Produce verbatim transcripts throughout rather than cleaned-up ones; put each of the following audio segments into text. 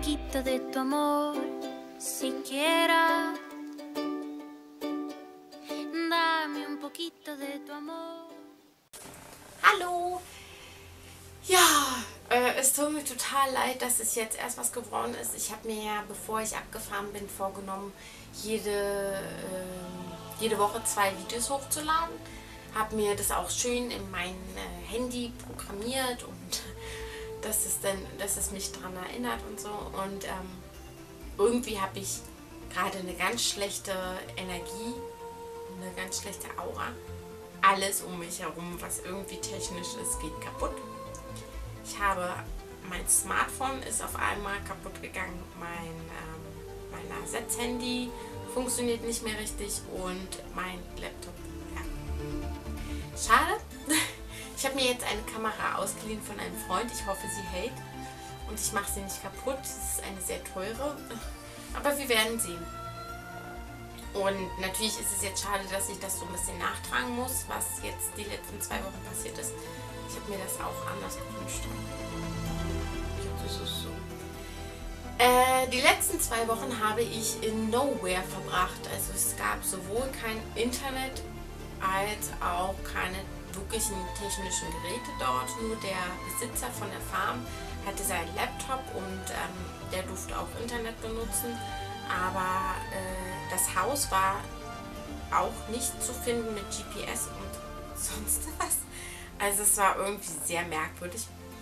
poquito de tu amor, siquiera. Dame un poquito de tu amor. Hallo! Ja, äh, es tut mir total leid, dass es jetzt erst was geworden ist. Ich habe mir ja, bevor ich abgefahren bin, vorgenommen, jede, äh, jede Woche zwei Videos hochzuladen. Habe mir das auch schön in mein äh, Handy programmiert und dass es, dann, dass es mich daran erinnert und so. Und ähm, irgendwie habe ich gerade eine ganz schlechte Energie, eine ganz schlechte Aura. Alles um mich herum, was irgendwie technisch ist, geht kaputt. Ich habe, mein Smartphone ist auf einmal kaputt gegangen, mein, ähm, mein Ersatzhandy funktioniert nicht mehr richtig und mein Laptop, ja. Schade. Ich habe mir jetzt eine Kamera ausgeliehen von einem Freund, ich hoffe, sie hält und ich mache sie nicht kaputt. Es ist eine sehr teure, aber wir werden sehen. Und natürlich ist es jetzt schade, dass ich das so ein bisschen nachtragen muss, was jetzt die letzten zwei Wochen passiert ist. Ich habe mir das auch anders gewünscht. Ja, das ist so. Äh, die letzten zwei Wochen habe ich in Nowhere verbracht. Also es gab sowohl kein Internet als auch keine wirklichen technischen Geräte dort. Nur der Besitzer von der Farm hatte seinen Laptop und ähm, der durfte auch Internet benutzen. Aber äh, das Haus war auch nicht zu finden mit G P S und sonst was. Also es war irgendwie sehr merkwürdig.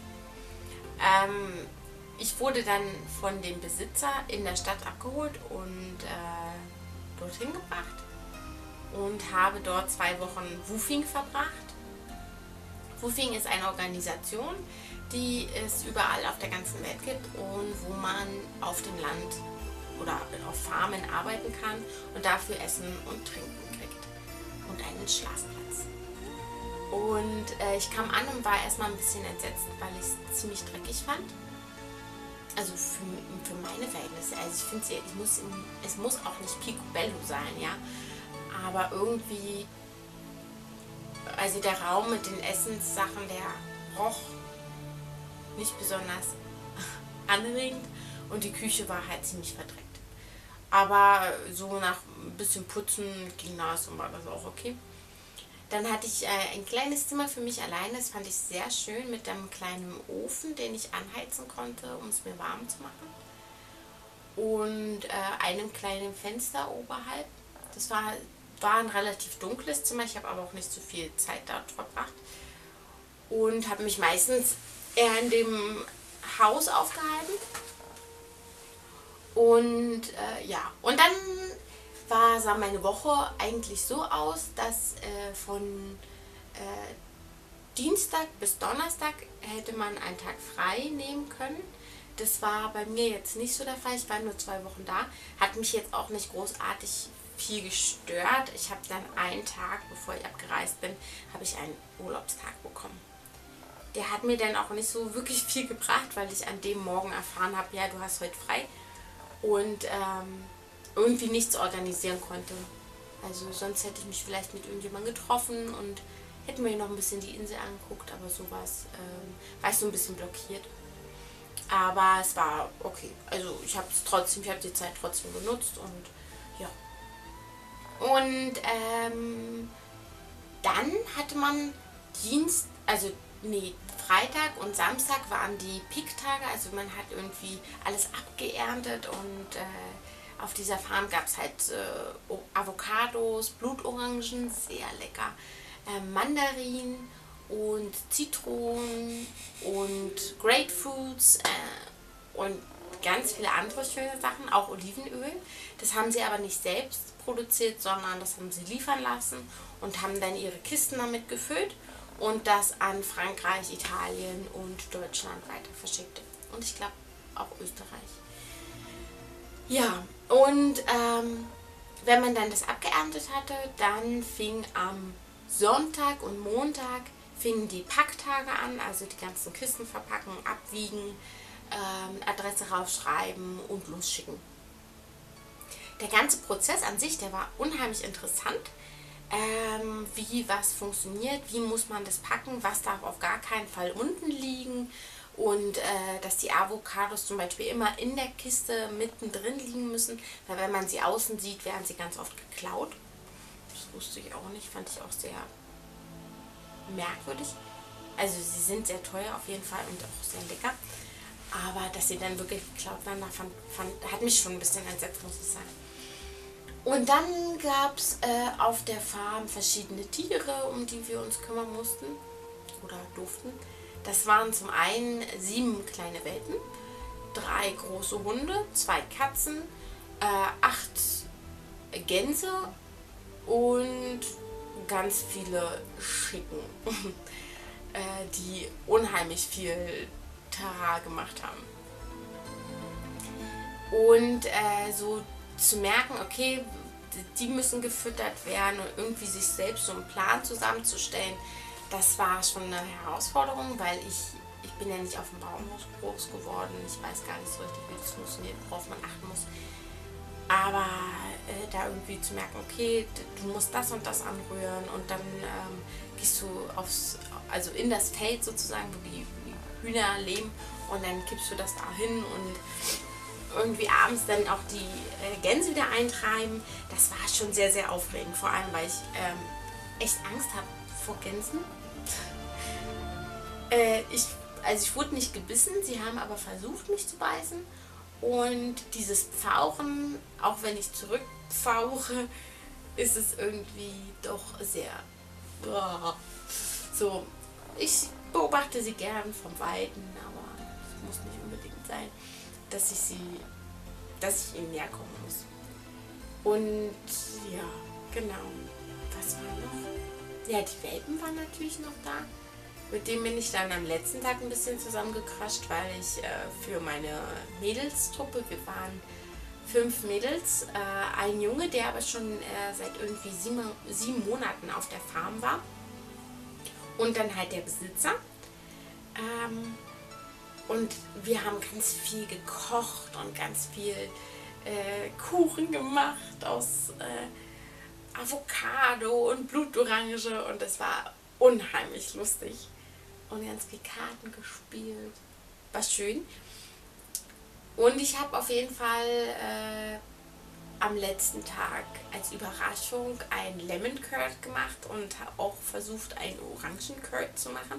Ähm, ich wurde dann von dem Besitzer in der Stadt abgeholt und äh, dorthin gebracht und habe dort zwei Wochen Woofing verbracht. Woofing ist eine Organisation, die es überall auf der ganzen Welt gibt und wo man auf dem Land oder auf Farmen arbeiten kann und dafür Essen und Trinken kriegt und einen Schlafplatz. Und äh, ich kam an und war erstmal ein bisschen entsetzt, weil ich es ziemlich dreckig fand. Also für, für meine Verhältnisse. Also ich finde, ich muss, es muss auch nicht picobello sein, ja. Aber irgendwie, also der Raum mit den Essenssachen, der roch nicht besonders anregend und die Küche war halt ziemlich verdreckt. Aber so nach ein bisschen Putzen ging das und war das auch okay. Dann hatte ich äh, ein kleines Zimmer für mich alleine. Das fand ich sehr schön mit einem kleinen Ofen, den ich anheizen konnte, um es mir warm zu machen. Und äh, einem kleinen Fenster oberhalb. Das war, war ein relativ dunkles Zimmer. Ich habe aber auch nicht so viel Zeit dort verbracht. Und habe mich meistens eher in dem Haus aufgehalten. Und äh, ja, und dann war, sah meine Woche eigentlich so aus, dass äh, von äh, Dienstag bis Donnerstag hätte man einen Tag frei nehmen können. Das war bei mir jetzt nicht so der Fall. Ich war nur zwei Wochen da. Hat mich jetzt auch nicht großartig viel gestört. Ich habe dann einen Tag, bevor ich abgereist bin, habe ich einen Urlaubstag bekommen. Der hat mir dann auch nicht so wirklich viel gebracht, weil ich an dem Morgen erfahren habe, ja, du hast heute frei. Und ähm, irgendwie nichts organisieren konnte. Also sonst hätte ich mich vielleicht mit irgendjemandem getroffen und hätten wir noch ein bisschen die Insel angeguckt, aber sowas ähm, war ich so ein bisschen blockiert. Aber es war okay. Also ich habe es trotzdem, ich habe die Zeit trotzdem genutzt und ja. Und ähm, dann hatte man Dienst, also nee, Freitag und Samstag waren die Peak-Tage, also man hat irgendwie alles abgeerntet und äh, auf dieser Farm gab es halt äh, Avocados, Blutorangen, sehr lecker, äh, Mandarinen und Zitronen und Grapefruits äh, und ganz viele andere schöne Sachen, auch Olivenöl. Das haben sie aber nicht selbst produziert, sondern das haben sie liefern lassen und haben dann ihre Kisten damit gefüllt und das an Frankreich, Italien und Deutschland weiter verschickt. Und ich glaube auch Österreich. Ja, und ähm, wenn man dann das abgeerntet hatte, dann fing am Sonntag und Montag fingen die Packtage an, also die ganzen Kisten verpacken, abwiegen, ähm, Adresse raufschreiben und losschicken. Der ganze Prozess an sich, der war unheimlich interessant. Ähm, wie was funktioniert, wie muss man das packen, was darf auf gar keinen Fall unten liegen Und äh, dass die Avocados zum Beispiel immer in der Kiste mittendrin liegen müssen, weil wenn man sie außen sieht, werden sie ganz oft geklaut. Das wusste ich auch nicht, fand ich auch sehr merkwürdig. Also sie sind sehr teuer auf jeden Fall und auch sehr lecker. Aber dass sie dann wirklich geklaut werden, fand, fand, hat mich schon ein bisschen entsetzt, muss ich sagen. Und dann gab es äh, auf der Farm verschiedene Tiere, um die wir uns kümmern mussten oder durften. Das waren zum einen sieben kleine Welpen, drei große Hunde, zwei Katzen, äh, acht Gänse und ganz viele Schicken, äh, die unheimlich viel Tara gemacht haben. Und äh, so zu merken, okay, die müssen gefüttert werden und irgendwie sich selbst so einen Plan zusammenzustellen, das war schon eine Herausforderung, weil ich, ich bin ja nicht auf dem Bauernhof groß geworden. Ich weiß gar nicht so richtig, wie das funktioniert, worauf man achten muss. Aber äh, da irgendwie zu merken, okay, du musst das und das anrühren und dann ähm, gehst du aufs, also in das Feld sozusagen, wo die Hühner leben und dann kippst du das da hin und irgendwie abends dann auch die äh, Gänse wieder eintreiben. Das war schon sehr, sehr aufregend, vor allem, weil ich ähm, echt Angst habe vor Gänsen. äh, ich, also ich wurde nicht gebissen, sie haben aber versucht, mich zu beißen. Und dieses Pfauchen, auch wenn ich zurückpfauche, ist es irgendwie doch sehr... Boah. So, ich beobachte sie gern vom Weiten, aber es muss nicht unbedingt sein, dass ich sie, dass ich ihnen näher kommen muss. Und ja, genau. Was war noch? Ja, die Welpen waren natürlich noch da. Mit dem bin ich dann am letzten Tag ein bisschen zusammengequatscht, weil ich äh, für meine Mädelstruppe, wir waren fünf Mädels, äh, ein Junge, der aber schon äh, seit irgendwie sieben, sieben Monaten auf der Farm war. Und dann halt der Besitzer. Ähm, und wir haben ganz viel gekocht und ganz viel äh, Kuchen gemacht aus äh, Avocado und Blutorange. Und es war unheimlich lustig. Und ganz viel Karten gespielt. War schön. Und ich habe auf jeden Fall äh, am letzten Tag als Überraschung ein Lemon Curd gemacht und auch versucht, einen Orangen Curd zu machen.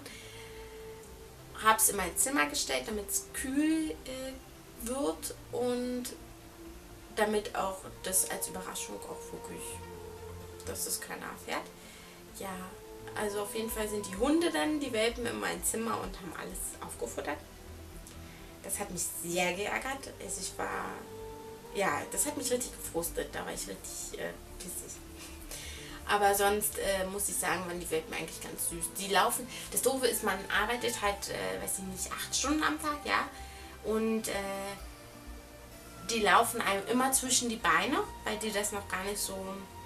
Habe es in mein Zimmer gestellt, damit es kühl äh, wird und damit auch das als Überraschung auch wirklich, dass es keiner erfährt. Ja, also auf jeden Fall sind die Hunde dann, die Welpen, in mein Zimmer und haben alles aufgefuttert. Das hat mich sehr geärgert. Also ich war, ja, das hat mich richtig gefrustet, da war ich richtig äh, pissig. Aber sonst äh, muss ich sagen, waren die Welpen eigentlich ganz süß. Die laufen, das Doofe ist, man arbeitet halt, äh, weiß ich nicht, acht Stunden am Tag, ja. Und äh, die laufen einem immer zwischen die Beine, weil die das noch gar nicht so,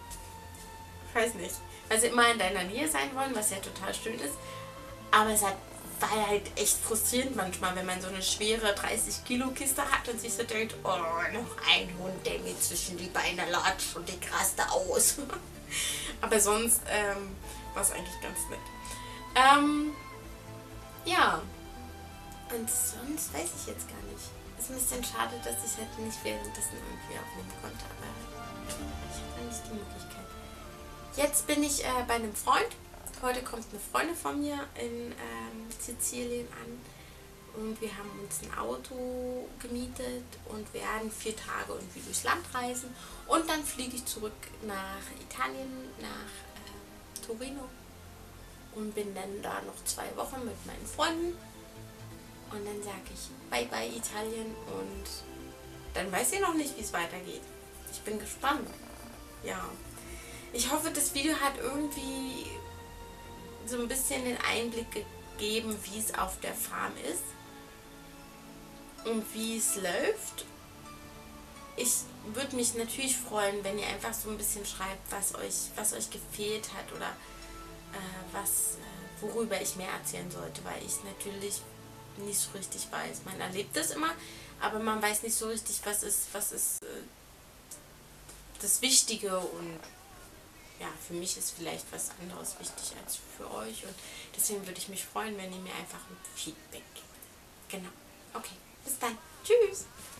ich weiß nicht, weil sie immer in deiner Nähe sein wollen, was ja total schön ist. Aber es hat, war halt echt frustrierend manchmal, wenn man so eine schwere dreißig Kilo Kiste hat und sich so denkt, oh, noch ein Hund, der mir zwischen die Beine latscht und die rast da aus. Aber sonst ähm, war es eigentlich ganz nett. Ähm, ja, und sonst weiß ich jetzt gar nicht. Ist ein bisschen schade, dass ich halt nicht währenddessen irgendwie aufnehmen konnte, aber ich hatte nicht die Möglichkeit. Jetzt bin ich äh, bei einem Freund. Heute kommt eine Freundin von mir in ähm, Sizilien an und wir haben uns ein Auto gemietet und werden vier Tage irgendwie durchs Land reisen und dann fliege ich zurück nach Italien, nach äh, Torino und bin dann da noch zwei Wochen mit meinen Freunden und dann sage ich bye bye Italien und dann weiß ich noch nicht, wie es weitergeht. Ich bin gespannt. Ja, ich hoffe, das Video hat irgendwie so ein bisschen den Einblick gegeben, wie es auf der Farm ist und wie es läuft. Ich würde mich natürlich freuen, wenn ihr einfach so ein bisschen schreibt, was euch, was euch gefehlt hat oder äh, was, äh, worüber ich mehr erzählen sollte, weil ich natürlich nicht so richtig weiß. Man erlebt das immer, aber man weiß nicht so richtig, was ist, was ist äh, das Wichtige und ja, für mich ist vielleicht was anderes wichtig als für euch und deswegen würde ich mich freuen, wenn ihr mir einfach ein Feedback gebt. Genau. Okay, bis dann. Tschüss.